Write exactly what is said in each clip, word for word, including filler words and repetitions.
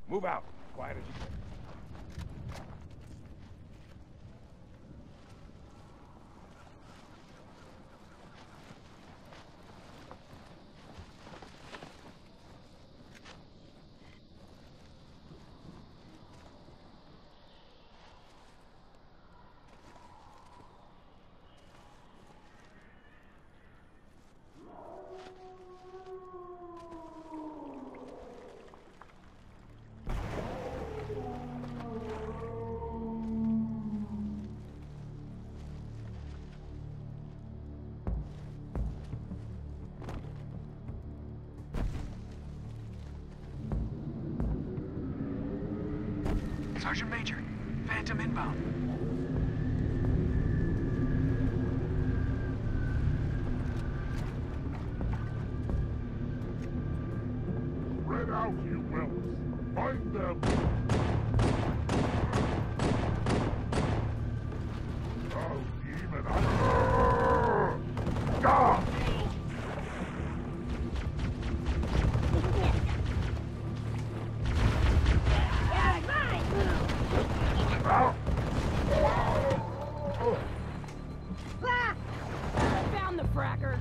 Move out. Quiet as you can. Sergeant Major, Phantom inbound. Spread out, you whelps. Find them. Oh, demon. Ah! Found the fracker.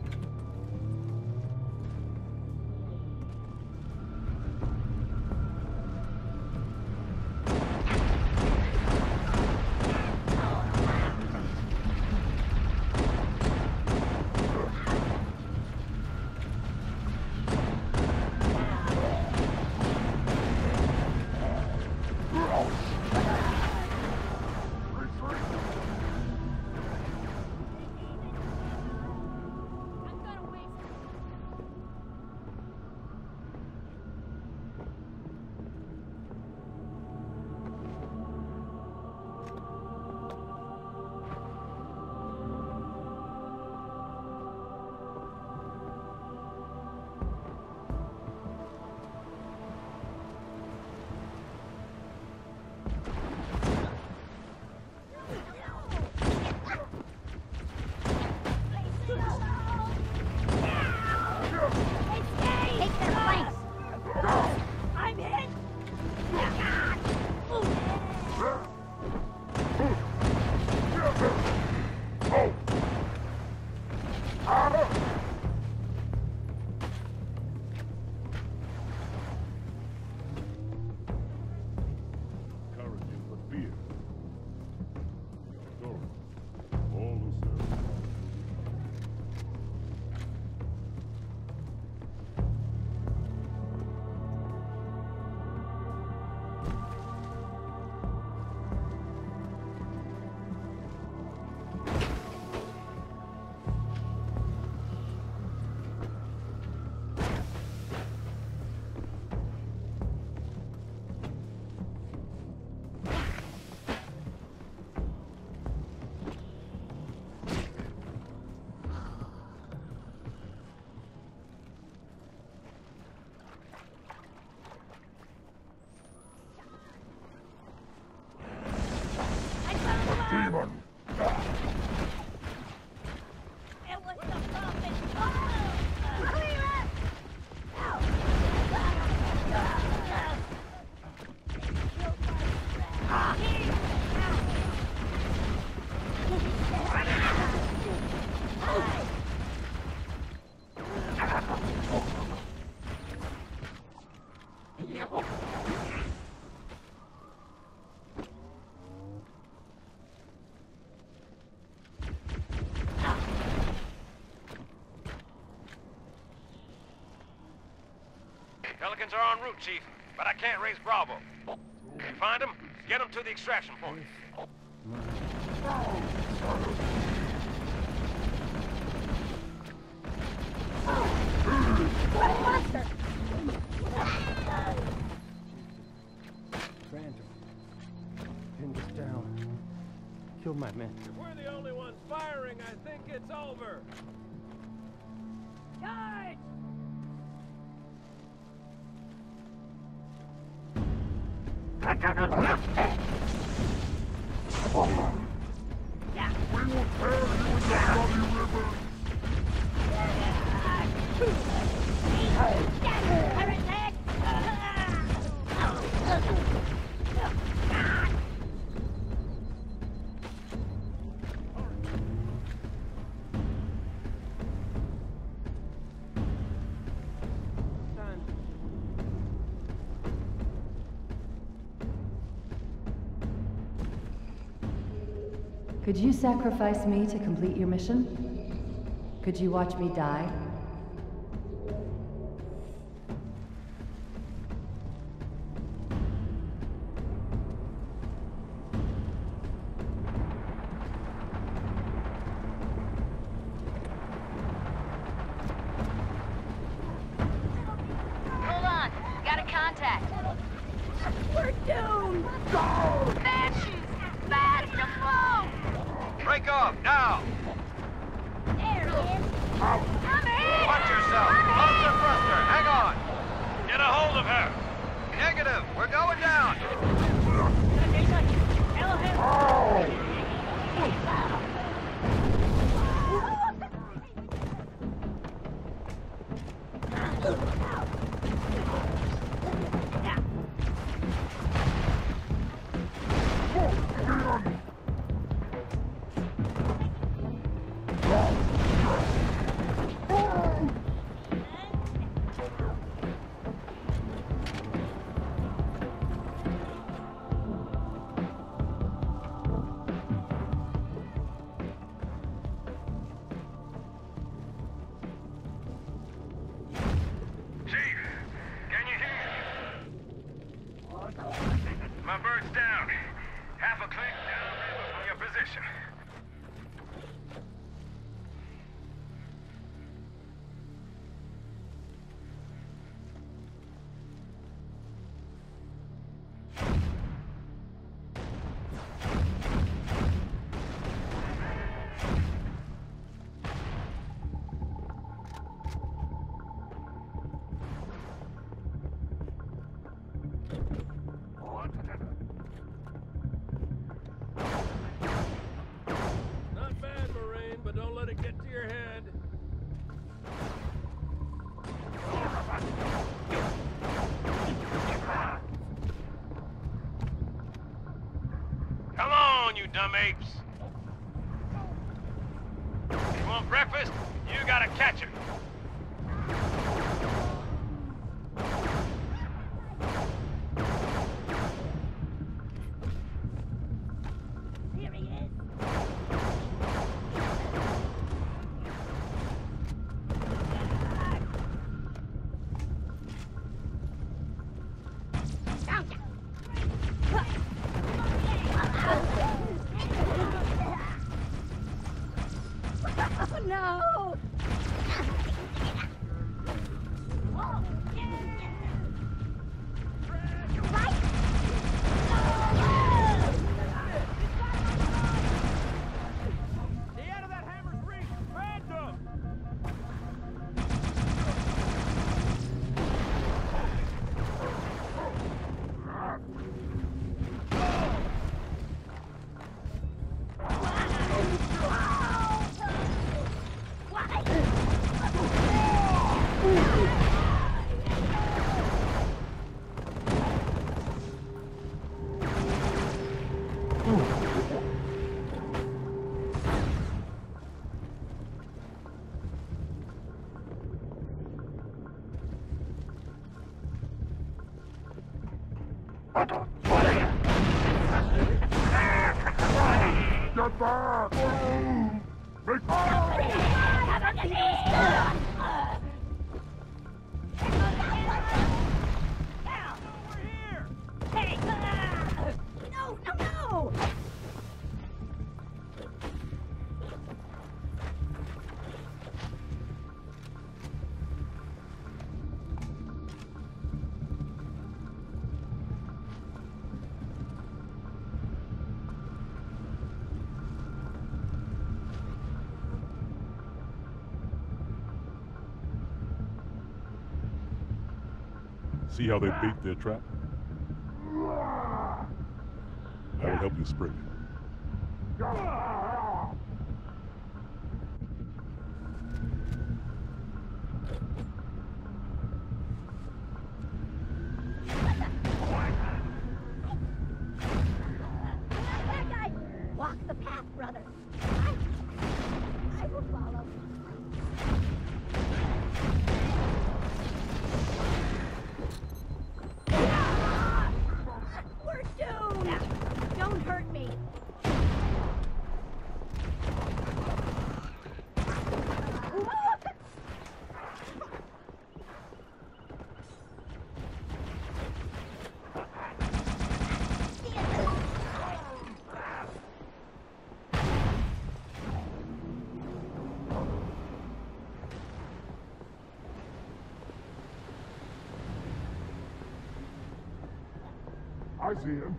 Demon! It was the puppet. Oh! Clear Pelicans are en route, Chief, but I can't raise Bravo. You find them, get them to the extraction point. monster! Randall. Pinned us down. Killed my men. If we're the only ones firing, I think it's over. Guard! We will tear you in the bloody river! Heretic! Could you sacrifice me to complete your mission? Could you watch me die? Hold on. Got a contact. We're doomed! Banshees! Fast! The flow! Break off, now! There he is! I'm hit! Watch yourself! Cluster thruster, hang on! Get a hold of her! Negative, we're going down! Tell him! Chief, can you hear me? My bird's down. Half a click downriver from your position. Not bad, Marine, but don't let it get to your head. Come on, you dumb apes! You want breakfast? You gotta catch it! Here he is! Oh no! Oh, yeah. Right. The end of that hammer's reach! Phantom! Get back! Make Over here! Hey! No, no, no! See how they bait their trap? That'll help you spring it. That guy! Walk the path, brother. I, I will follow. We're doomed! Don't hurt me! I see him.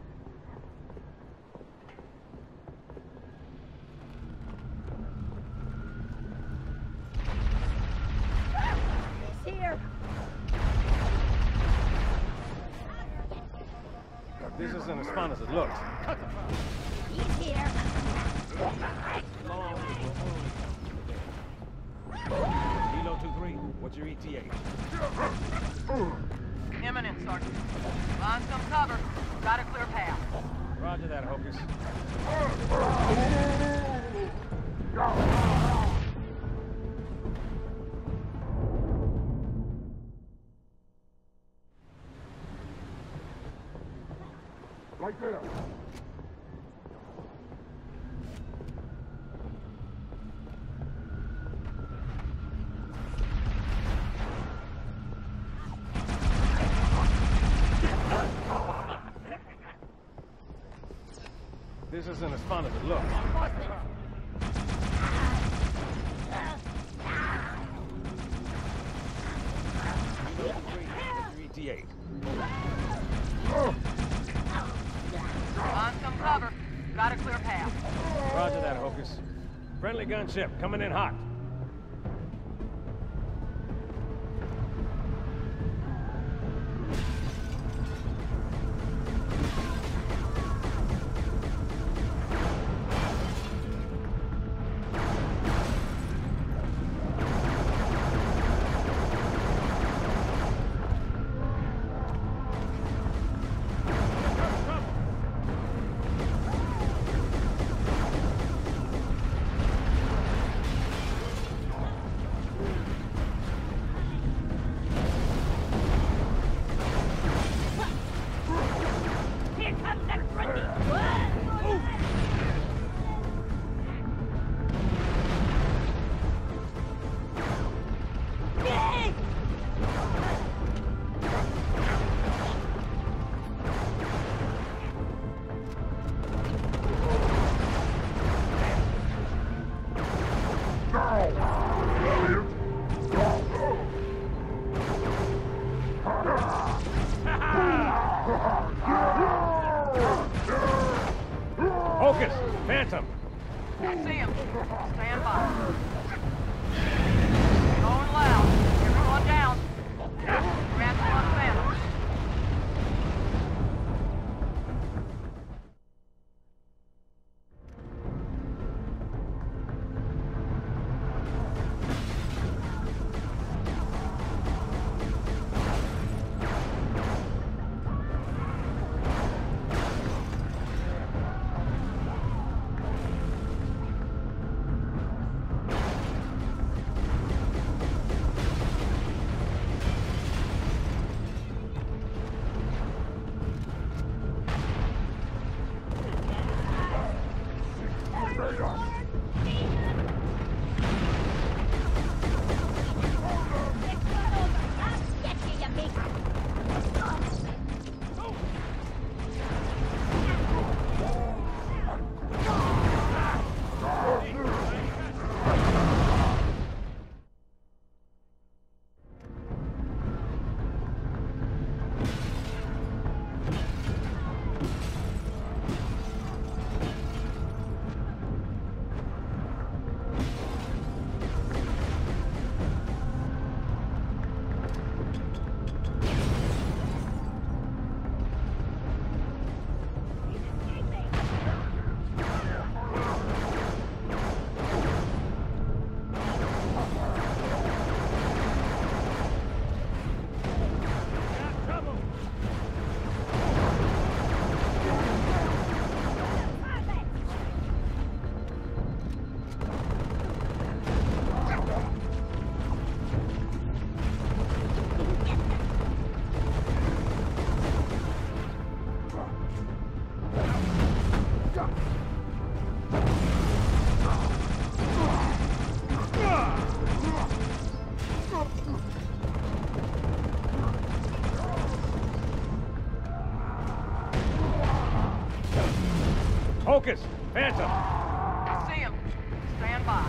He's here. This isn't as fun as it looks. He's here. Kilo two three, what's your E T A? Imminent, Sergeant. Find some cover. Got a clear path. Roger that, Hocus. Right there. This isn't as fun as it looks. Kilo two three, what's your E T A? Find some cover. Got a clear path. Roger that, Hocus. Friendly gunship coming in hot. Here comes that friendly. Yay! Hocus, Phantom. I see him. Stand by. Going loud. Everyone down. Scratch one phantom. Hocus, Phantom. I see him. Stand by.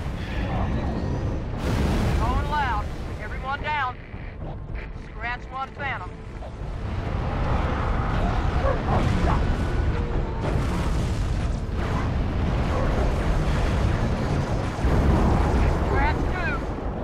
Going loud. Everyone down. Scratch one phantom. We're at two.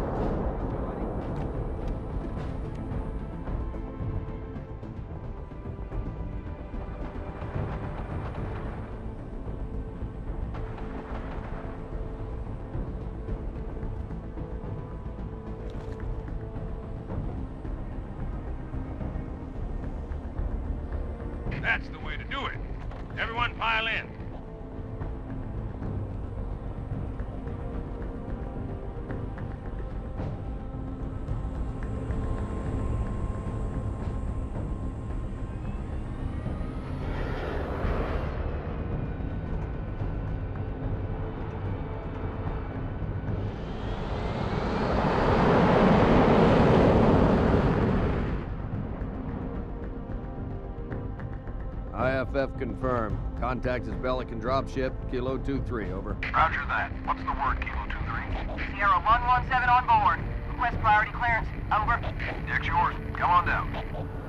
That's the way to do it. Everyone pile in. I F F confirmed. Contact is Pelican dropship, Kilo two three, over. Roger that. What's the word, Kilo two three? Sierra one one seven on board. Request priority clearance. Over. Deck's yours. Come on down.